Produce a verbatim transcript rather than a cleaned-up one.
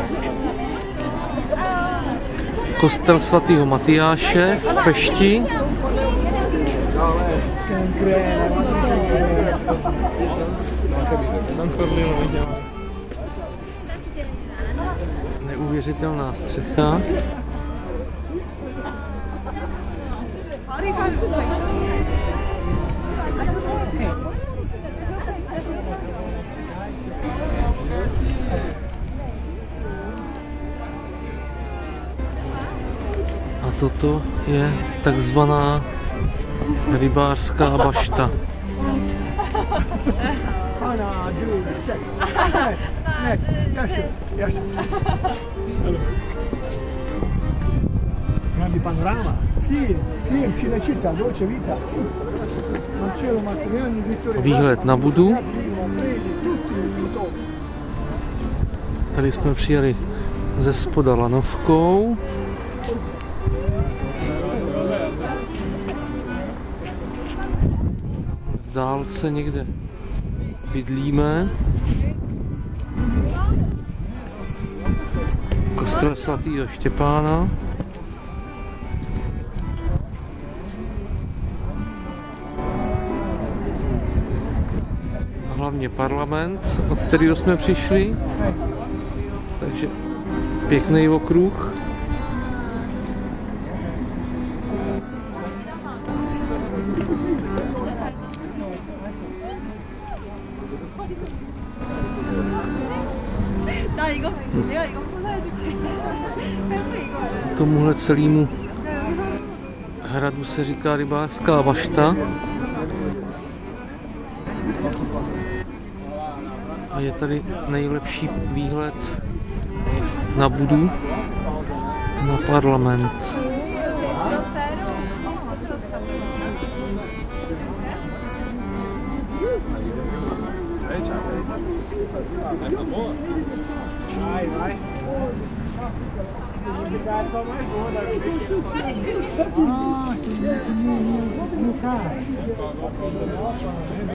Kostel svatého Matyáše v Pešti. Neuvěřitelná střecha. A toto je takzvaná rybářská bašta. Grandi panorama, film, film, Cinecittà, Dolce Vita, sì. Marcello Mastroianni, Vittorio. Výhled na Budu. Tady jsme přijeli ze spoda lanovkou. V dálce někde bydlíme. Kostel svatého Štěpána. A hlavně parlament, od kterého jsme přišli. Takže pěkný okruh. Tomuhle celému hradu se říká rybářská bašta. A je tady nejlepší výhled na Budu, na parlament. Vai, vai. Ah,